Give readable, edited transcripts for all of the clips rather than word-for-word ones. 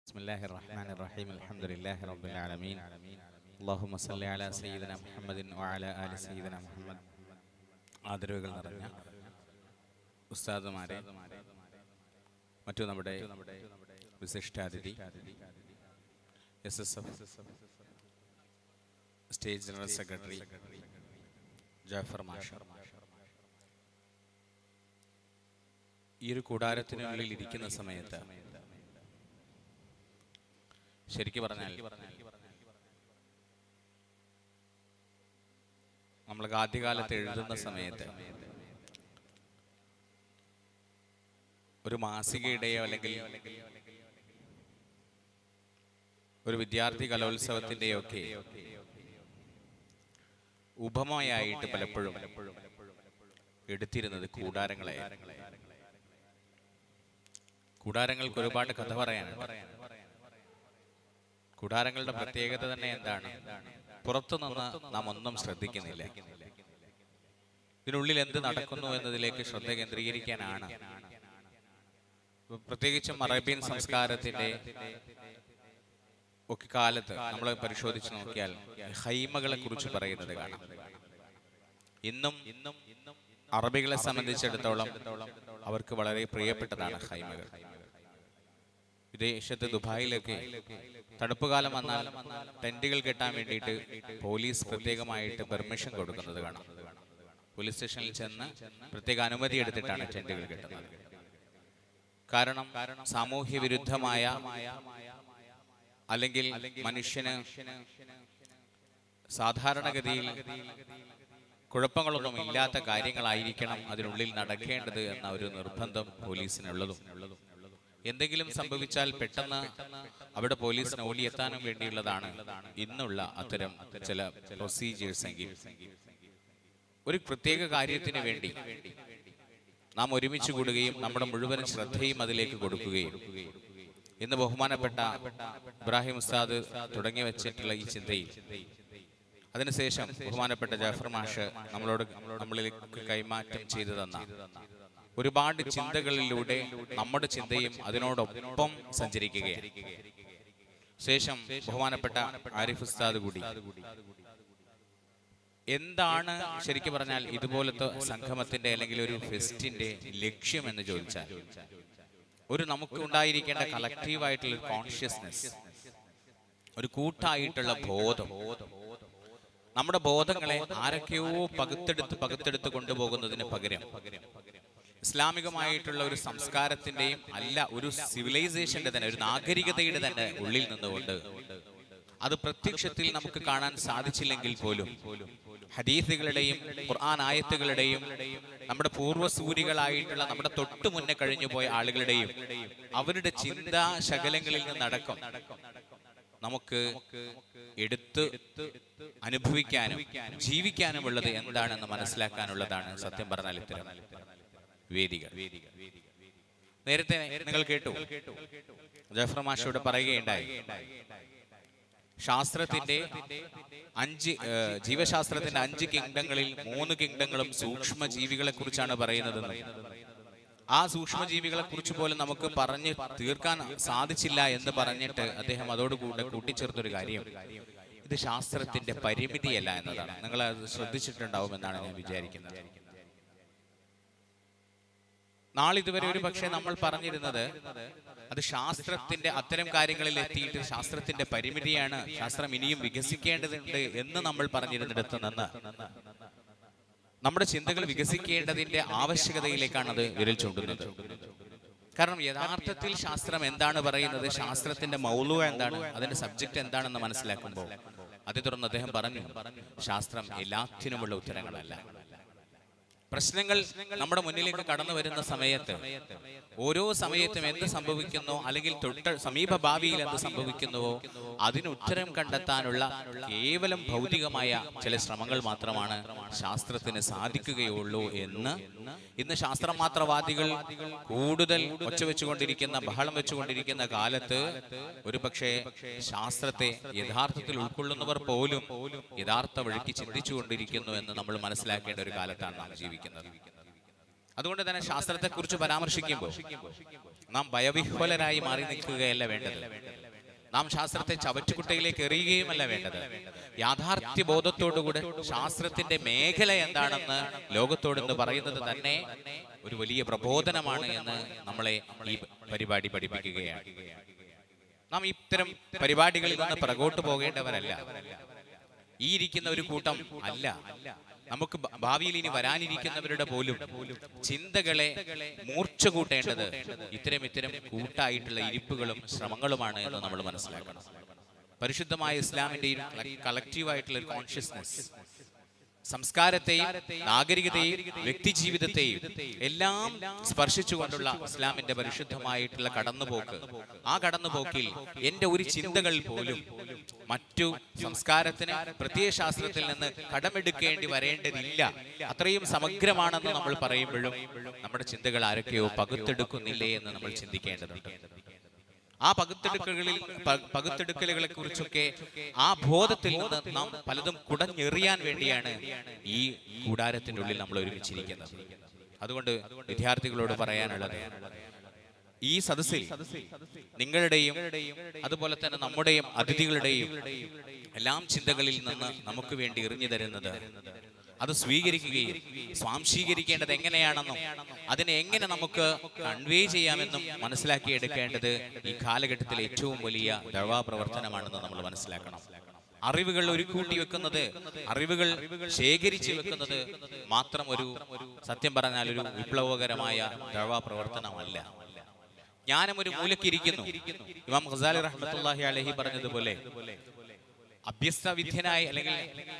بسم الله الرحمن الرحيم الحمد لله رب العالمين اللهم صل على سيدنا محمد وعلى آل سيدنا محمد. ആദരവുകൾ നിറഞ്ഞ ഉസ്താദുമാരെ, മറ്റു നമ്മുടെ വിശിഷ്ടാതിഥി SSF state general secretary Jafar മാഷർ, ഈ ഒരു കൂടാരത്തിനുള്ളിൽ ഇരിക്കുന്ന സമയത്ത് ശരിക്കും പറഞ്ഞാൽ നമ്മൾ ആദ്യകാലത്ത് എഴുതുന്ന സമയത്ത് ഒരു മാസികയുടെയോ അല്ലെങ്കിൽ ഒരു വിദ്യാർത്ഥി കലോത്സവത്തിന്റെയോ ഒക്കെ ഉപമയായിട്ട് പലപ്പോഴും എടുത്തിരുന്നത് കൂടാരങ്ങളെ. കൂടാരങ്ങൾക്ക് ഒരുപാട് കഥ പറയാനുണ്ട്. കൂടാരങ്ങളുടെ പ്രത്യേകത തന്നെ എന്താണ്? പുറത്തുനിന്ന് നാം ഒന്നും ശ്രദ്ധിക്കുന്നില്ല. ഇതിനുള്ളിൽ എന്ത് നടക്കുന്നു എന്നതിലേക്ക് ശ്രദ്ധ കേന്ദ്രീകരിക്കാനാണ്. പ്രത്യേകിച്ചും അറേബ്യൻ സംസ്കാരത്തിന്റെ ഒക്കെ കാലത്ത് നമ്മൾ പരിശോധിച്ച് നോക്കിയാൽ ഹൈമകളെ കുറിച്ച് പറയുന്നത് കാണാം. ഇന്നും അറബികളെ സംബന്ധിച്ചിടത്തോളം അവർക്ക് വളരെ പ്രിയപ്പെട്ടതാണ് ഹൈമകൾ. വിദേശത്ത് ദുബായിലൊക്കെ തണുപ്പ് കാലം വന്നാൽ ടെന്റുകൾ കെട്ടാൻ വേണ്ടിയിട്ട് പോലീസ് പ്രത്യേകമായിട്ട് പെർമിഷൻ കൊടുക്കുന്നത് കാണാം. പോലീസ് സ്റ്റേഷനിൽ ചെന്ന് പ്രത്യേക അനുമതി എടുത്തിട്ടാണ് ടെന്റുകൾ കെട്ടുന്നത്. കാരണം സാമൂഹ്യ വിരുദ്ധമായ അല്ലെങ്കിൽ മനുഷ്യന് സാധാരണഗതിയിൽ കുഴപ്പങ്ങളൊന്നും ഇല്ലാത്ത കാര്യങ്ങളായിരിക്കണം അതിനുള്ളിൽ നടക്കേണ്ടത് എന്ന ഒരു നിർബന്ധം പോലീസിനുള്ളതും, എന്തെങ്കിലും സംഭവിച്ചാൽ പെട്ടെന്ന് അവിടെ പോലീസിന് ഓടിയെത്താനും വേണ്ടിയുള്ളതാണ് ഇന്നുള്ള അത്തരം ചില പ്രൊസീജിയേഴ്സ്. എങ്കിൽ ഒരു പ്രത്യേക കാര്യത്തിന് വേണ്ടി നാം ഒരുമിച്ച് കൂടുകയും നമ്മുടെ മുഴുവൻ ശ്രദ്ധയും അതിലേക്ക് കൊടുക്കുകയും ഇന്ന് ബഹുമാനപ്പെട്ട ഇബ്രാഹിം ഉസ്താദ് തുടങ്ങി വെച്ചിട്ടുള്ള ഈ ചിന്തയിൽ അതിനുശേഷം ബഹുമാനപ്പെട്ട ജാഫർ മാഷ് നമ്മളിലേക്ക് കൈമാറ്റം ചെയ്തു തന്ന ഒരുപാട് ചിന്തകളിലൂടെ നമ്മുടെ ചിന്തയും അതിനോടൊപ്പം സഞ്ചരിക്കുകയാണ്. ശേഷം ബഹുമാനപ്പെട്ട ആരിഫ് ഉസ്താദ് കൂടി എന്താണ് ശരിക്കും പറഞ്ഞാൽ ഇതുപോലത്തെ സംഗമത്തിന്റെ അല്ലെങ്കിൽ ഒരു ഫെസ്റ്റിന്റെ ലക്ഷ്യം എന്ന് ചോദിച്ചാൽ, ഒരു നമുക്ക് ഉണ്ടായിരിക്കേണ്ട കളക്റ്റീവായിട്ടുള്ള ഒരു കോൺഷ്യസ്നെസ്, ഒരു കൂട്ടായിട്ടുള്ള ബോധം. നമ്മുടെ ബോധങ്ങളെ ആരൊക്കെയോ പകുത്തെടുത്ത് കൊണ്ടുപോകുന്നതിന് പകരം ഇസ്ലാമികമായിട്ടുള്ള ഒരു സംസ്കാരത്തിന്റെയും അല്ല, ഒരു സിവിലൈസേഷന്റെ തന്നെ, ഒരു നാഗരികതയുടെ തന്നെ ഉള്ളിൽ നിന്നുകൊണ്ട് അത് പ്രത്യക്ഷത്തിൽ നമുക്ക് കാണാൻ സാധിച്ചില്ലെങ്കിൽ പോലും ഹദീസുകളുടെയും ഖുർആൻ ആയത്തുകളുടെയും നമ്മുടെ പൂർവ്വസൂരികളായിട്ടുള്ള നമ്മുടെ തൊട്ടു മുന്നേ കഴിഞ്ഞു പോയ ആളുകളുടെയും അവരുടെ ചിന്താ ശകലങ്ങളിൽ നിന്നടക്കം നമുക്ക് എടുത്ത് അനുഭവിക്കാനും ജീവിക്കാനുമുള്ളത് എന്താണെന്ന് മനസ്സിലാക്കാനുള്ളതാണ് സത്യം പറഞ്ഞാൽ ഇത്തരം വേദികൾ. നേരത്തെ നിങ്ങൾ കേട്ടു, ജാഫർ മാഷോട് പറയുകയുണ്ടായി, ശാസ്ത്രത്തിന്റെ ജീവശാസ്ത്രത്തിന്റെ 5 കിങ്ഡങ്ങളിൽ 3 കിങ്ഡങ്ങളും സൂക്ഷ്മ ജീവികളെ കുറിച്ചാണ് പറയുന്നതെന്ന്. ആ സൂക്ഷ്മജീവികളെ കുറിച്ച് പോലും നമുക്ക് പറഞ്ഞു തീർക്കാൻ സാധിച്ചില്ല എന്ന് പറഞ്ഞിട്ട് അദ്ദേഹം അതോടുകൂടെ കൂട്ടിച്ചേർത്തൊരു കാര്യം, ഇത് ശാസ്ത്രത്തിന്റെ പരിമിതിയല്ല എന്നതാണ്. നിങ്ങൾ അത് ശ്രദ്ധിച്ചിട്ടുണ്ടാവുമെന്നാണ് ഞാൻ വിചാരിക്കുന്നത്. നാളിതുവരെ ഒരു പക്ഷേ നമ്മൾ പറഞ്ഞിരുന്നത് അത് ശാസ്ത്രത്തിന്റെ അത്തരം കാര്യങ്ങളിൽ എത്തിയിട്ട് ശാസ്ത്രത്തിന്റെ പരിമിതിയാണ്, ശാസ്ത്രം ഇനിയും വികസിക്കേണ്ടതുണ്ട് എന്ന് നമ്മൾ പറഞ്ഞിരുന്നിടത്ത് നിന്ന് നമ്മുടെ ചിന്തകൾ വികസിക്കേണ്ടതിന്റെ ആവശ്യകതയിലേക്കാണ് അത് വിരൽ ചൂണ്ടുന്നത്. കാരണം യഥാർത്ഥത്തിൽ ശാസ്ത്രം എന്താണ് പറയുന്നത്, ശാസ്ത്രത്തിന്റെ മൗലു എന്താണ്, അതിന്റെ സബ്ജക്ട് എന്താണെന്ന് മനസ്സിലാക്കുമ്പോൾ അതേ തുടർന്ന് അദ്ദേഹം പറഞ്ഞു, ശാസ്ത്രം എല്ലാത്തിനുമുള്ള ഉത്തരങ്ങളല്ല. പ്രശ്നങ്ങൾ നമ്മുടെ മുന്നിലേക്ക് കടന്നു വരുന്ന സമയത്ത് ഓരോ സമയത്തും എന്ത് സംഭവിക്കുന്നോ അല്ലെങ്കിൽ തൊട്ട് സമീപ ഭാവിയിൽ എന്ത് സംഭവിക്കുന്നുവോ അതിന് ഉത്തരം കണ്ടെത്താനുള്ള കേവലം ഭൗതികമായ ചില ശ്രമങ്ങൾ മാത്രമാണ് ശാസ്ത്രത്തിന് സാധിക്കുകയുള്ളൂ എന്ന് ഇന്ന് ശാസ്ത്രമാത്രവാദികൾ കൂടുതൽ ഒച്ചവെച്ചുകൊണ്ടിരിക്കുന്ന, ബഹളം വെച്ചുകൊണ്ടിരിക്കുന്ന കാലത്ത് ഒരു പക്ഷേ ശാസ്ത്രത്തെ യഥാർത്ഥത്തിൽ ഉൾക്കൊള്ളുന്നവർ പോലും യഥാർത്ഥ വഴിക്ക് ചിന്തിച്ചുകൊണ്ടിരിക്കുന്നു എന്ന് നമ്മൾ മനസ്സിലാക്കേണ്ട ഒരു കാലത്താണ് നാം ജീവിക്കുന്നത്. അതുകൊണ്ട് തന്നെ ശാസ്ത്രത്തെക്കുറിച്ച് പരാമർശിക്കുമ്പോൾ നാം ഭയവിഹ്വലരായി മാറി നിൽക്കുകയല്ല വേണ്ടത്. നാം ശാസ്ത്രത്തെ ചവറ്റുകുട്ടയിലേക്ക് എറിയുകയുമല്ല വേണ്ടത്. യാഥാർത്ഥ്യ ബോധത്തോടുകൂടെ ശാസ്ത്രത്തിന്റെ മേഖല എന്താണെന്ന് ലോകത്തോടെന്ന് പറയുന്നത് തന്നെ ഒരു വലിയ പ്രബോധനമാണ് എന്ന് നമ്മളെ ഈ പരിപാടി പഠിപ്പിക്കുകയാണ്. നാം ഇത്തരം പരിപാടികളിൽ നിന്ന് പുറകോട്ട് പോകേണ്ടവരല്ല. ഈ ഇരിക്കുന്ന ഒരു കൂട്ടം അല്ല, നമുക്ക് ഭാവിയിൽ ഇനി വരാനിരിക്കുന്നവരുടെ പോലും ചിന്തകളെ മൂർച്ച കൂട്ടേണ്ടത് ഇത്തരം കൂട്ടായിട്ടുള്ള ഇരിപ്പുകളും ശ്രമങ്ങളുമാണ് എന്ന് നമ്മൾ മനസ്സിലാക്കണം. പരിശുദ്ധമായ ഇസ്ലാമിന്റെ കളക്റ്റീവായിട്ടുള്ള ഒരു കോൺഷ്യസ്നെസ് സംസ്കാരത്തെയും നാഗരികതയെയും വ്യക്തിജീവിതത്തെയും എല്ലാം സ്പർശിച്ചുകൊണ്ടുള്ള ഇസ്ലാമിന്റെ പരിശുദ്ധമായിട്ടുള്ള കടന്നുപോക്ക്, ആ കടന്നുപോക്കിൽ എന്റെ ഒരു ചിന്തകൾ പോലും മറ്റു സംസ്കാരത്തിന് പ്രത്യയശാസ്ത്രത്തിൽ നിന്ന് കടമെടുക്കേണ്ടി വരേണ്ടതില്ല. അത്രയും സമഗ്രമാണെന്ന് നമ്മൾ പറയുമ്പോഴും നമ്മുടെ ചിന്തകൾ ആരൊക്കെയോ പകുത്തെടുക്കുന്നില്ലേ എന്ന് നമ്മൾ ചിന്തിക്കേണ്ടതുണ്ട്. ആ പകുത്തെടുക്കലുകളെ കുറിച്ചൊക്കെ ആ ബോധത്തിൽ നിന്ന് നാം പലതും കുടഞ്ഞെറിയാൻ വേണ്ടിയാണ് ഈ കൂടാരത്തിന്റെ ഉള്ളിൽ നമ്മൾ ഒരുമിച്ചിരിക്കുന്നത്. അതുകൊണ്ട് വിദ്യാർത്ഥികളോട് പറയാനുള്ളത്, ഈ സദസ്സിൽ നിങ്ങളുടെയും അതുപോലെ തന്നെ നമ്മുടെയും അതിഥികളുടെയും എല്ലാം ചിന്തകളിൽ നിന്ന് നമുക്ക് വേണ്ടി എറിഞ്ഞു തരുന്നത് അത് സ്വീകരിക്കുകയും സ്വാംശീകരിക്കേണ്ടത് എങ്ങനെയാണെന്നും അതിനെ എങ്ങനെ നമുക്ക് കൺവേ ചെയ്യാമെന്നും മനസ്സിലാക്കിയെടുക്കേണ്ടത് ഈ കാലഘട്ടത്തിലെ ഏറ്റവും വലിയ ദഅ്വാ പ്രവർത്തനമാണെന്ന് നമ്മൾ മനസ്സിലാക്കണം. അറിവുകൾ ഒരുക്കൂട്ടി വെക്കുന്നത്, അറിവുകൾ ശേഖരിച്ചു വെക്കുന്നത് മാത്രം ഒരു സത്യം പറഞ്ഞാൽ ഒരു വിപ്ലവകരമായ ദഅ്വാ പ്രവർത്തനമല്ല. ജ്ഞാനം ഒരു മൂലക്കിരിക്കുന്നു. ഇമാം ഖസാലി റഹ്മത്തുള്ളാഹി അലൈഹി പറഞ്ഞതുപോലെ അഭ്യസ്ത വിദ്യനായി അല്ലെങ്കിൽ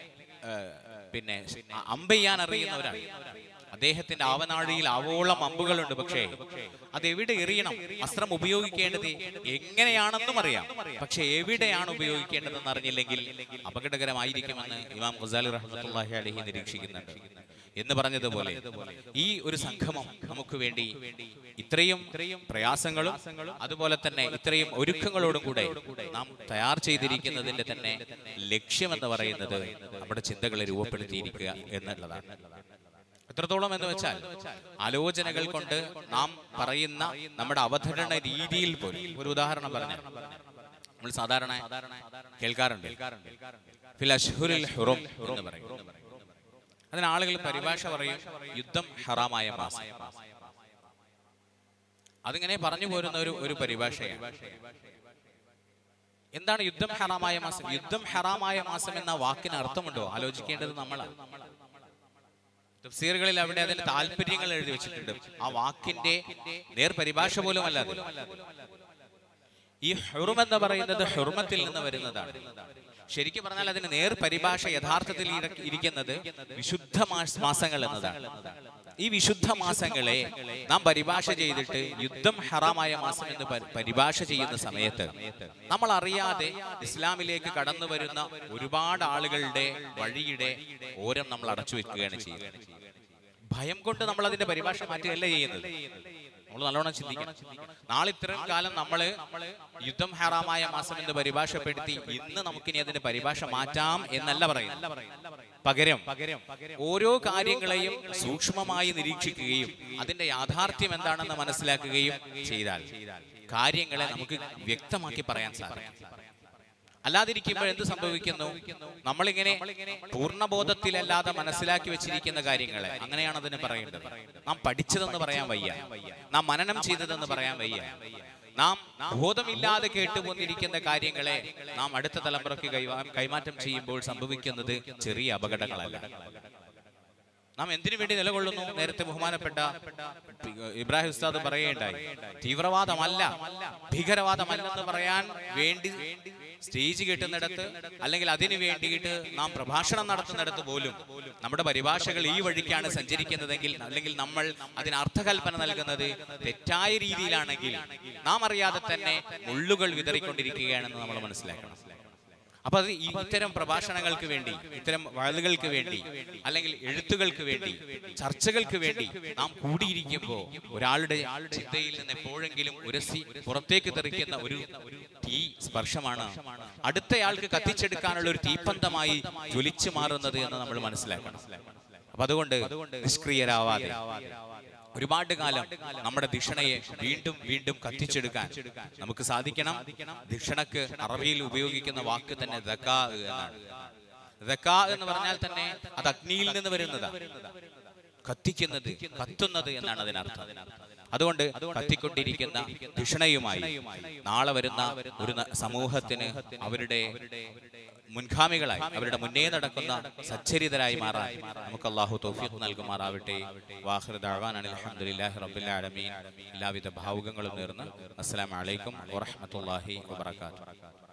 പിന്നെ അമ്പെയ്യാൻ അറിയുന്ന ഒരാൾ, അദ്ദേഹത്തിന്റെ ആവനാഴിയിൽ ആവോളം അമ്പുകളുണ്ട്. പക്ഷേ അതെവിടെ എറിയണം, അസ്ത്രം ഉപയോഗിക്കേണ്ടത് എങ്ങനെയാണെന്നും അറിയാം, പക്ഷെ എവിടെയാണ് ഉപയോഗിക്കേണ്ടതെന്ന് അറിഞ്ഞില്ലെങ്കിൽ അപകടകരമായിരിക്കുമെന്ന് ഇമാം ഖസാലി റഹ്മത്തുള്ളാഹി അലൈഹി നിരീക്ഷിക്കുന്നുണ്ട്. എന്ന് പറഞ്ഞതുപോലെ ഈ ഒരു സംഗമം നമുക്ക് വേണ്ടി ഇത്രയും പ്രയാസങ്ങളും അതുപോലെ തന്നെ ഇത്രയും ഒരുക്കങ്ങളോടും കൂടെ നാം തയ്യാർ ചെയ്തിരിക്കുന്നതിന്റെ തന്നെ ലക്ഷ്യമെന്ന് പറയുന്നത് നമ്മുടെ ചിന്തകളെ രൂപപ്പെടുത്തിയിരിക്കുക എന്നുള്ളതാണ്. എത്രത്തോളം എന്ന് വെച്ചാൽ ആലോചനകൾ കൊണ്ട് നാം പറയുന്ന നമ്മുടെ അവതരണ രീതിയിൽ പോലും, ഒരു ഉദാഹരണം പറഞ്ഞാൽ നമ്മൾ സാധാരണ കേൾക്കാറുണ്ട് ഫിൽ അശ്ഹുരിൽ ഹുറും എന്ന് പറയും. അതിന് ആളുകൾ പരിഭാഷ പറയും യുദ്ധം ഹറാമായ മാസം. അതിങ്ങനെ പറഞ്ഞു പോരുന്ന ഒരു പരിഭാഷയാണ്. എന്താണ് യുദ്ധം ഹറാമായ മാസം? യുദ്ധം ഹറാമായ മാസം എന്ന വാക്കിന് അർത്ഥമുണ്ടോ? ആലോചിക്കേണ്ടത് നമ്മളാണ്. തഫ്സീറുകളിൽ അവിടെ അതിന് താല്പര്യങ്ങൾ എഴുതി വെച്ചിട്ടുണ്ട്. ആ വാക്കിന്റെ നേർ പരിഭാഷ പോലും അല്ലാതെ ഈ ഹുറും എന്ന് പറയുന്നത് ഹുർമത്തിൽ നിന്ന് വരുന്നതാണ്. ശരിക്കും പറഞ്ഞാൽ അതിന് നേർ പരിഭാഷ യഥാർത്ഥത്തിൽ ഇരിക്കുന്നത് വിശുദ്ധ മാസങ്ങൾ എന്നതാണ്. ഈ വിശുദ്ധ മാസങ്ങളെ നാം പരിഭാഷ ചെയ്തിട്ട് യുദ്ധം ഹറാമായ മാസം എന്ന് പരിഭാഷ ചെയ്യുന്ന സമയത്ത് നമ്മൾ അറിയാതെ ഇസ്ലാമിലേക്ക് കടന്നു വരുന്ന ഒരുപാട് ആളുകളുടെ വഴിയുടെ ഓരം നമ്മൾ അടച്ചു വെക്കുകയാണ് ചെയ്യുന്നത്. ഭയം കൊണ്ട് നമ്മൾ അതിന്റെ പരിഭാഷ മാറ്റുകയല്ല ചെയ്യുന്നത്. നമ്മൾ നല്ലോണം ചിന്തിക്കണം. നാളെ ഇത്രയും കാലം നമ്മള് യുദ്ധം ഹറാമായ മാസം എന്ന് പരിഭാഷപ്പെടുത്തി ഇന്ന് നമുക്കിനി അതിന്റെ പരിഭാഷ മാറ്റാം എന്നല്ല പറയുന്നത്. പകരം ഓരോ കാര്യങ്ങളെയും സൂക്ഷ്മമായി നിരീക്ഷിക്കുകയും അതിന്റെ യാഥാർത്ഥ്യം എന്താണെന്ന് മനസ്സിലാക്കുകയും ചെയ്താൽ കാര്യങ്ങളെ നമുക്ക് വ്യക്തമാക്കി പറയാൻ സാധിക്കും. അല്ലാതിരിക്കുമ്പോൾ എന്ത് സംഭവിക്കുന്നു? നമ്മളിങ്ങനെ പൂർണ്ണബോധത്തിലല്ലാതെ മനസ്സിലാക്കി വെച്ചിരിക്കുന്ന കാര്യങ്ങളെ, അങ്ങനെയാണ് അതിന് പറയേണ്ടത്. നാം പഠിച്ചതെന്ന് പറയാൻ വയ്യ, നാം മനനം ചെയ്തതെന്ന് പറയാൻ വയ്യ. നാം ബോധമില്ലാതെ കേട്ടുപോന്നിരിക്കുന്ന കാര്യങ്ങളെ നാം അടുത്ത തലമുറയ്ക്ക് കൈമാറ്റം ചെയ്യുമ്പോൾ സംഭവിക്കുന്നത് ചെറിയ അപകടങ്ങളല്ല. നാം എന്തിനു വേണ്ടി നിലകൊള്ളുന്നു? നേരത്തെ ബഹുമാനപ്പെട്ട ഇബ്രാഹിം ഉസ്താദ് പറയുകയുണ്ടായി, തീവ്രവാദമല്ല, ഭീകരവാദമല്ലെന്ന് പറയാൻ വേണ്ടി സ്റ്റേജ് കിട്ടുന്നിടത്ത് അല്ലെങ്കിൽ അതിനു വേണ്ടിയിട്ട് നാം പ്രഭാഷണം നടത്തുന്നിടത്ത് പോലും നമ്മുടെ പരിഭാഷകൾ ഈ വഴിക്കാണ് സഞ്ചരിക്കുന്നതെങ്കിൽ, അല്ലെങ്കിൽ നമ്മൾ അതിന് അർത്ഥകൽപ്പന നൽകുന്നത് തെറ്റായ രീതിയിലാണെങ്കിൽ നാം അറിയാതെ തന്നെ മുള്ളുകൾ വിതറിക്കൊണ്ടിരിക്കുകയാണെന്ന് നമ്മൾ മനസ്സിലാക്കണം. അപ്പൊ അത് ഇത്തരം പ്രഭാഷണങ്ങൾക്ക് വേണ്ടി, ഇത്തരം വഴലുകൾക്ക് വേണ്ടി, അല്ലെങ്കിൽ എഴുത്തുകൾക്ക് വേണ്ടി, ചർച്ചകൾക്ക് വേണ്ടി നാം കൂടിയിരിക്കുമ്പോൾ ഒരാളുടെ ചിന്തയിൽ നിന്ന് എപ്പോഴെങ്കിലും ഉരസി പുറത്തേക്ക് തെറിക്കുന്ന ഒരു തീ സ്പർശമാണ് അടുത്തയാൾക്ക് കത്തിച്ചെടുക്കാനുള്ള ഒരു തീപ്പന്തമായി ജ്വലിച്ചു മാറുന്നത് എന്ന് നമ്മൾ മനസ്സിലാക്കണം. അപ്പൊ അതുകൊണ്ട് നിഷ്ക്രിയരാവാതെ ഒരുപാട് കാലം നമ്മുടെ ധിഷണയെ വീണ്ടും വീണ്ടും കത്തിച്ചെടുക്കാൻ നമുക്ക് സാധിക്കണം. ധിഷണക്ക് അറബിയിൽ ഉപയോഗിക്കുന്ന വാക്ക് തന്നെ ദക്കാ എന്നാണ്. ദക്കാ എന്ന് പറഞ്ഞാൽ തന്നെ അത് അഗ്നിയിൽ നിന്ന് വരുന്നതാണ്. കത്തിക്കുന്നത്, കത്തുന്നത് എന്നാണ് അതിനർത്ഥം. അതുകൊണ്ട് കത്തിക്കൊണ്ടിരിക്കുന്ന ധിഷണയുമായി നാളെ വരുന്ന ഒരു സമൂഹത്തിന് അവരുടെ മുൻഗാമികളായി, അവരുടെ മുന്നേ നടക്കുന്ന സച്ചരിതരായി മാറാൻ നമുക്ക് അല്ലാഹു തൗഫീഖ് നൽകുമാറാവട്ടെ. വാഖിറു ദഅ്വാനാ അൽഹംദുലില്ലാഹി റബ്ബിൽ ആലമീൻ. എല്ലാവിധ ഭാവുകങ്ങളും നേർന്ന് അസ്സലാമു അലൈക്കും വറഹ്മത്തുള്ളാഹി വബറകാതുഹു.